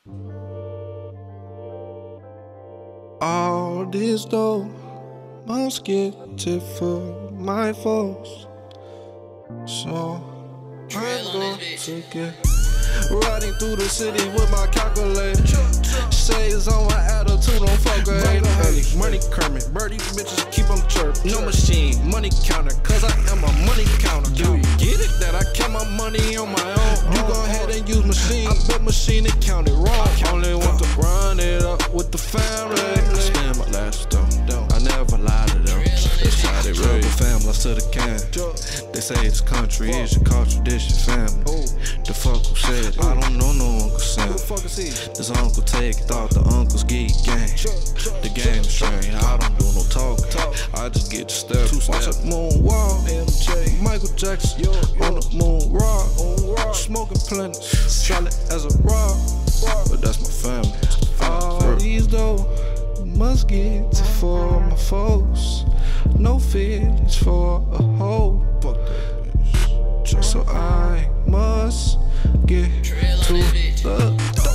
All this dough must get it for my folks, so I'm going to get riding through the city with my calculator. Shades on my attitude, don't fuck with haters. Money Kermit, birdie bitches keep on chirping. No machine, money counter, cause I am a money counter. Do you get it that I count my money on my own? You go ahead and use machine, I bet machine and count it wrong. Only want to run it up with the family. Spend my last dough, I never lie to them. They shot it real families to the can. They say this country is your culture, this your family. The fuck who said it? I don't know no Uncle Sam. This Uncle Take thought the uncles geek gang. The game is strange, I don't do no talking. I just get the step. Watch the moon walk, Michael Jackson on the moon rock. Smoking plenty, solid as a rock. But that's my family. All these though must get for my folks. No feelings for a hoe. Fuck that bitch. Just so I must get to the